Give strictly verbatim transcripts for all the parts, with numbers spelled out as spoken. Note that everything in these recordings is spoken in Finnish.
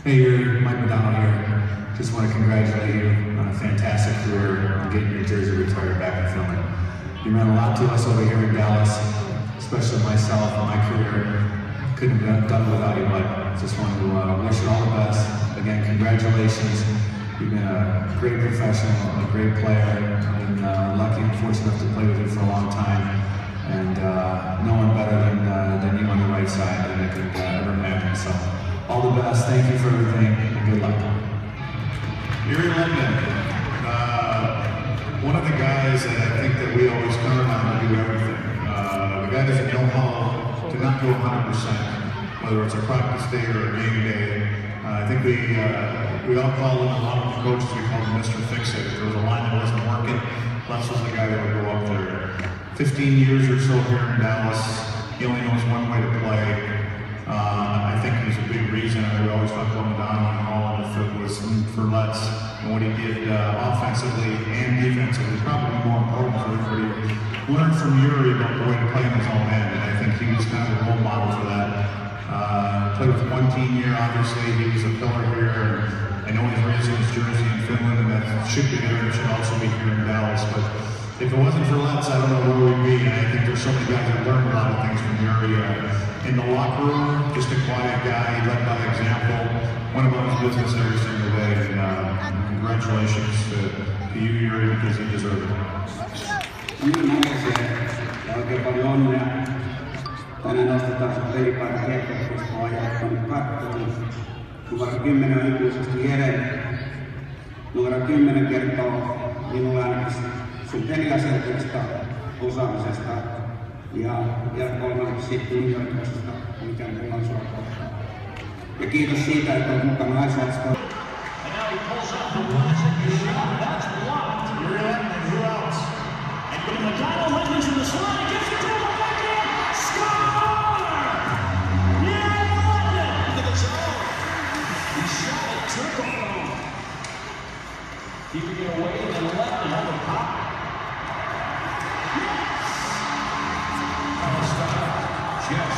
Hey, you're Mike McDonald here. Just want to congratulate you on a fantastic career and getting your jersey retired back in Finland. You meant a lot to us over here in Dallas, especially myself and my career. Couldn't have done without you, Mike. Just want to uh, wish you all the best. Again, congratulations. You've been a great professional, a great player. I've been uh, lucky and fortunate enough to play with you for a long time. And uh, no one better than, uh, than you on the right side than I could uh, ever imagine. So, all the best. Thank you for everything, and good luck. Jere Lehtinen, uh, one of the guys that I think that we always count on to do everything. Uh, the guy doesn't know how to not go one hundred percent, whether it's a practice day or a game day. Uh, I think we uh, we all call him, a lot of the coaches, we call him Mister Fix-It. If there was a line that wasn't working, Les was the guy that would go up there. fifteen years or so here in Dallas, he only knows one way to play. Uh, I think he's a big reason. We always talk about Madonna and all, and if it was for Let's and what he did uh, offensively and defensively, probably more important for everybody. Learned from Jere about the way to play in his own end, and I think he was kind of a role model for that. Uh, played with one team here, obviously. He was a pillar here. And I know he's raising his jersey in Finland, and that should be there. It should also be here in Dallas. But if it wasn't for Let's, I don't know where we'd be. And I think there's so many guys that learned a lot of things from Jere. Uh, in the locker room, just a quiet guy, he led by example, went about his business every single day. And uh, congratulations to, to you, Jere, because you deserve it. Niin näkee ja oikein paljon onnea. Tänään nostetaan se pelipaita Kiekko-Espoa ajattanut kattoon. Numero kymmenen on ikuisesti Jere. Numero kymmenen kertoo minulle ainakin sun peliasenteesta, osaamisesta ja, ja kolmanneksi siitä kunnioituksesta, mikä meillä on sua kohtaan. Ja kiitos siitä, että olet mukana Aisaista. Jere Lehtinen to the slide, gets it down the backhand, score! Jere Lehtinen into the zone. He shot it, triple home. Keeping it away, and Lehtinen on the pop. On the stop, just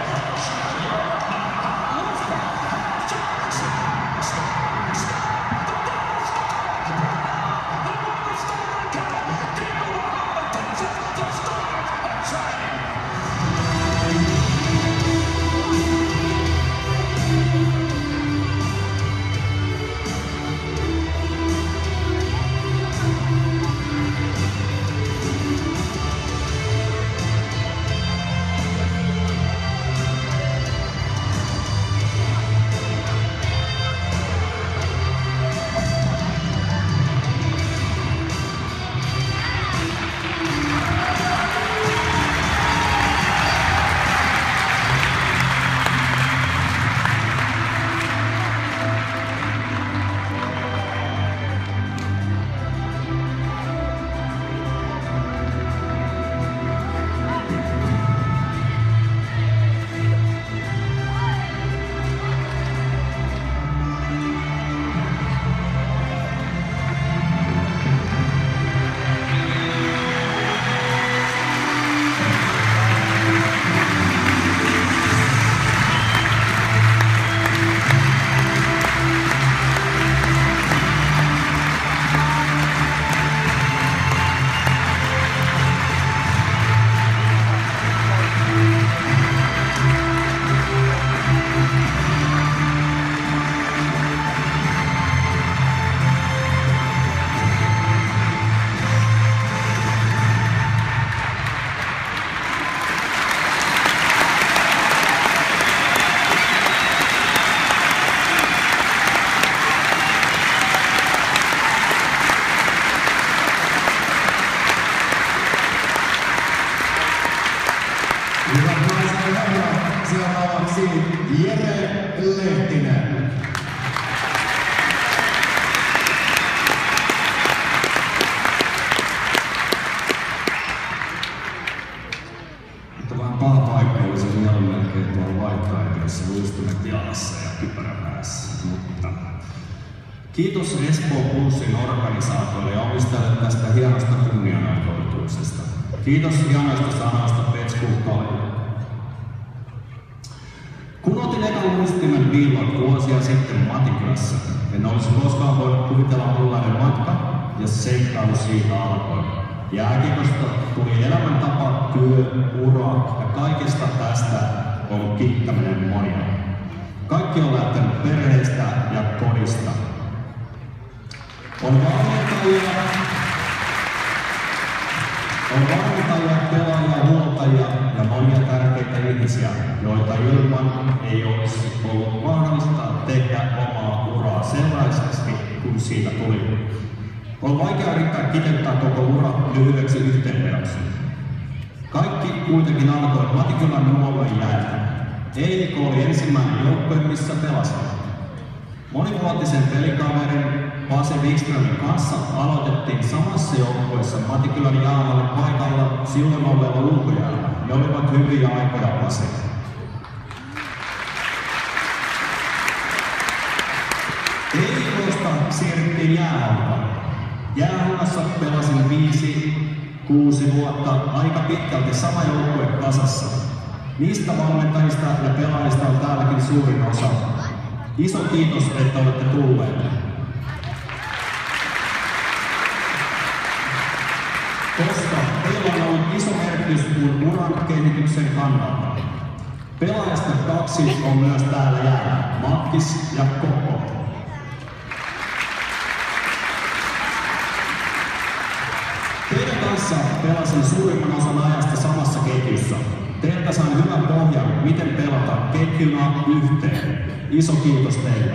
Seuraavaksi Jere Lehtinen. Mutta vähän paha paikka olisi ihan melkein tuolla vaihtoehtoissa luistimet jalassa ja kypärä päässä. Mutta kiitos Espoo Bluesin organisaatioille ja omistajille tästä hienosta kunnianoikeutuksesta. Kiitos hienoista sanoista Petskuukalle. Kun otin ekan muistimen viilot vuosia sitten Matikylässä, en olisi koskaan voinut kuvitella millainen matka ja seikkailu siitä alkoi. Jääkiekosta tuli elämäntapa, työ, ura ja kaikesta tästä on kiittäminen monia. Kaikki on lähtenyt perheestä ja kodista. On valmentajia, on valmentajia, pelaajia, huoltajia ja monia tärkeitä ihmisiä, joita ilman ei olisi ollut mahdollista tehdä omaa uraa sellaisesti kuin siitä tuli. On vaikea yrittää kiteyttää koko ura lyhyeksi yhteenvedoksi. Kaikki kuitenkin alkoi Matikylän nuolen jäältä. Eiliko oli ensimmäinen joukkue, missä pelasin. Monivuotisen pelikaverin Pase Wikströmin kanssa aloitettiin samassa joukkueessa Matikylän Jaamalle paikalla silloin olleella ulkojäällä. Ne olivat hyviä aikoja Pase. Eikosta siirryttiin jäähallaan. Jäähallassa pelasin viisi, kuusi vuotta aika pitkälti sama joukkue kasassa. Niistä valmentajista ja pelaajista on täälläkin suurin osa. Iso kiitos, että olette tulleet. Koska teillä on ollut iso merkitys mun uran kehityksen kannalta. Pelaajasta kaksi on myös täällä jäällä, Makkis ja Koko. Teidän kanssa pelasin suurimman osan ajasta samassa ketjussa. Teiltä sain hyvän pohjan, miten pelata ketjuna yhteen. Iso kiitos teille.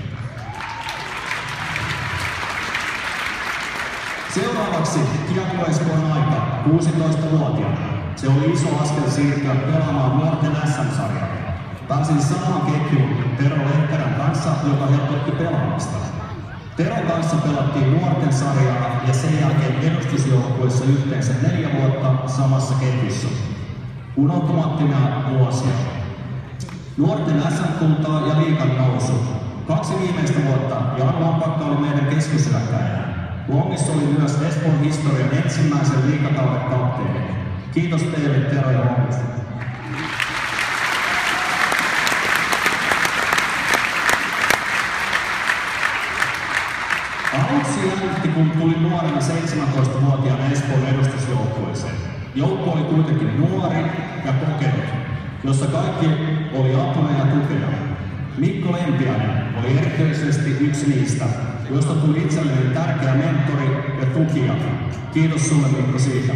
Seuraavaksi Kiekko-Espoon aika, kuusitoistavuotiaana. Se oli iso askel siirtyä pelaamaan nuorten S M-sarjaa. Pääsin samaan ketjuun Jere Lehtisen kanssa, joka helpotti pelaamista. Teron kanssa pelattiin nuorten sarjaa ja sen jälkeen edustusjoukkueessa yhteensä neljä vuotta samassa ketjussa. Unohtumattomia vuosia. Nuorten S M-kultaa ja liigan nousu. Kaksi viimeistä vuotta Jan Lampakka oli meidän keskisyökkäjänä. Longissa oli myös Espoon historian ensimmäisen liigakauden kapteeni. Kiitos teille Tero ja Longis. Aluksi jännitti, kun tuli nuorena seitsemäntoistavuotiaana Espoon edustusjoukkueeseen. Joukko oli kuitenkin nuori ja kokenut, jossa kaikki oli apuna ja tukena. Mikko Lempiäinen oli erityisesti yksi niistä, josta tuli itselleni tärkeä mentori ja tukija. Kiitos sulle Mikko siitä.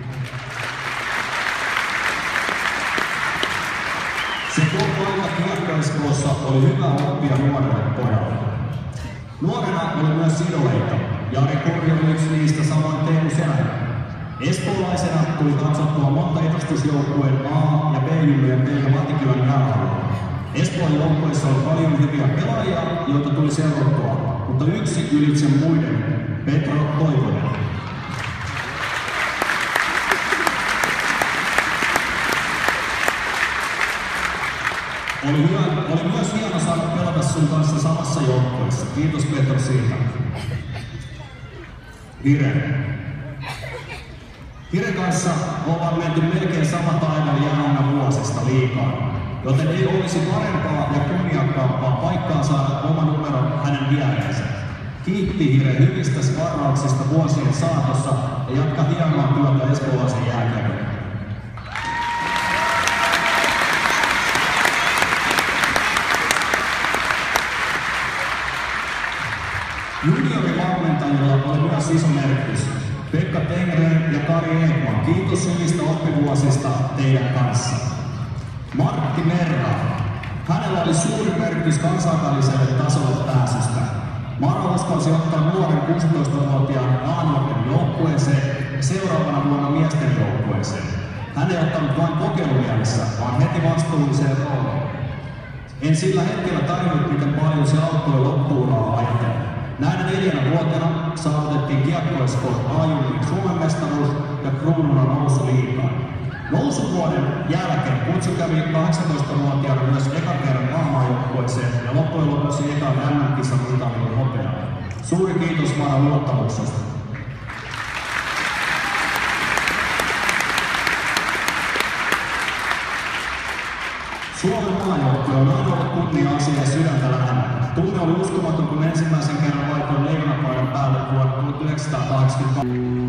Se koko aika Kiekko-Espoossa oli hyvä oppia nuorelle pojalle. Nuorena oli myös idoleita. Jari Kurri oli yksi niistä, samoin Teemu Selänne. Espoolaisena tuli katsottua monta edustusjoukkueen A- ja B-jumien teillä Matikylän jäähallalla. Espoon joukkueessa on paljon hyviä pelaajia, joita tuli seurattua, mutta yksi ylitse muiden, Petro Toivonen. Oli, hyvä, oli myös hieno saada pelata sun kanssa samassa joukkueessa. Kiitos Petro siitä. Jere. Jere kanssa ollaan menty melkein sama taival jäännä vuosista liikaa, joten ei olisi parempaa ja kunniakkaampaa paikkaa saada oma numero hänen viereensä. Kiitti Jere hyvistä sparrauksista vuosien saatossa ja jatka hienoa työtä espoolaisen jääkiekon. Juniorivalmentajilla oli myös iso merkitys. Pekka Tengren ja Kari Ekman, kiitos hyvistä oppivuosista teidän kanssa. Martti Merra. Hänellä oli suuri merkitys kansainväliselle tasolle pääsystä. Mara uskalsi ottaa nuoren kuusitoistavuotiaan A-nuorten joukkueeseen ja seuraavana vuonna miesten joukkueeseen. Hän ei ottanut vain kokeilumielessä, vaan heti vastuulliseen rooliin. En sillä hetkellä tajunnut, miten paljon se auttoi loppuuraa ajatellen. Näinä neljänä vuotena saavutettiin Kiekko-Espoon A-juniorin Suomen mestaruus ja kruununa nousu liigaan. Nousuvuoden jälkeen kutsu kävi kahdeksantoistavuotiaana myös ekan kerran maailmanjoukkueeseen ja loppujen lopuksi ekan M M-kisan mitalin hopeaa. Suuri kiitos Mara luottamuksesta. Suomen Suomen maajoukkue on aina ollut kunnia-asia ja sydäntä lähellä. Tunne oli uskomaton, kun ensimmäisen kerran laitoin leijonapaidan päälle vuonna tuhatyhdeksänsataakahdeksankymmentä.